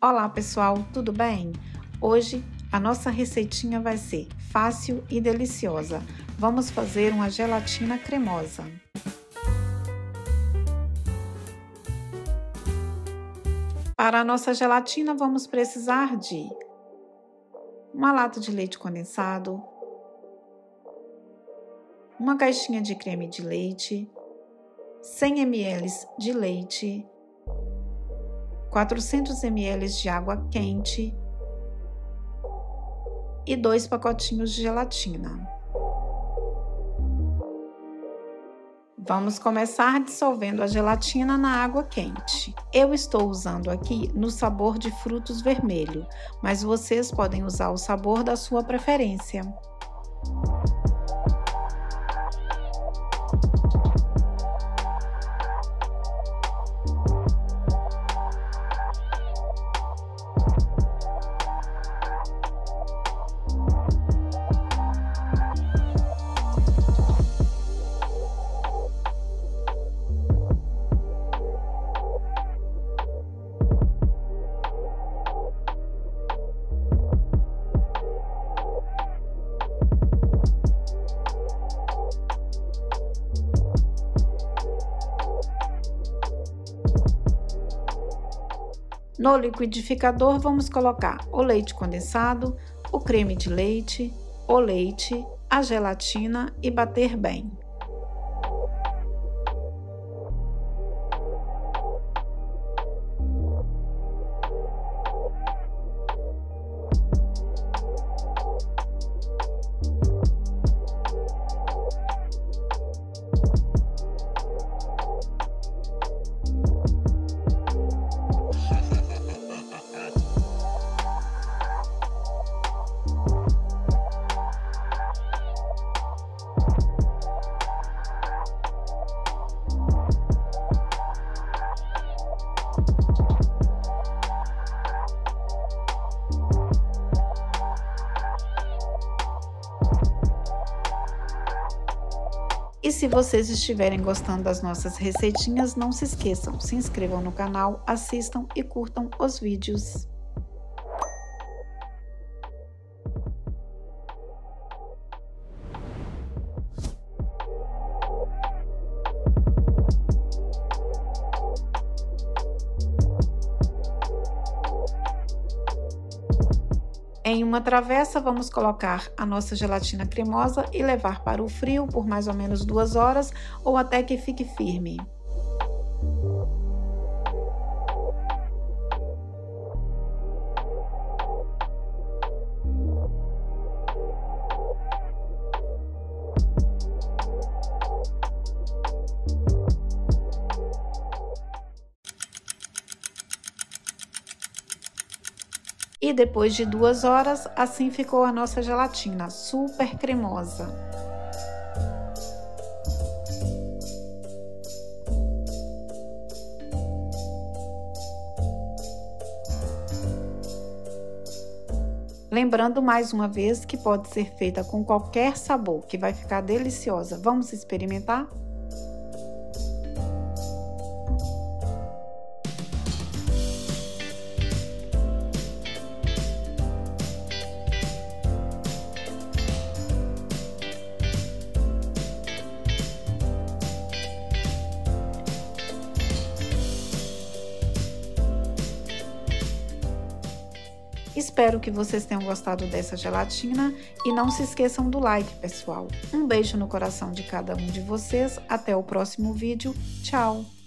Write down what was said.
Olá pessoal, tudo bem? Hoje a nossa receitinha vai ser fácil e deliciosa. Vamos fazer uma gelatina cremosa. Para a nossa gelatina vamos precisar de uma lata de leite condensado, uma caixinha de creme de leite, 100 ml de leite, 400 ml de água quente e 2 pacotinhos de gelatina. Vamos começar dissolvendo a gelatina na água quente. Eu estou usando aqui no sabor de frutos vermelho, mas vocês podem usar o sabor da sua preferência. No liquidificador, vamos colocar o leite condensado, o creme de leite, o leite, a gelatina e bater bem. E se vocês estiverem gostando das nossas receitinhas, não se esqueçam, se inscrevam no canal, assistam e curtam os vídeos. Em uma travessa, vamos colocar a nossa gelatina cremosa e levar para o frio por mais ou menos 2 horas ou até que fique firme. E depois de 2 horas, assim ficou a nossa gelatina, super cremosa. Lembrando mais uma vez que pode ser feita com qualquer sabor, que vai ficar deliciosa. Vamos experimentar? Espero que vocês tenham gostado dessa gelatina e não se esqueçam do like, pessoal. Um beijo no coração de cada um de vocês. Até o próximo vídeo. Tchau!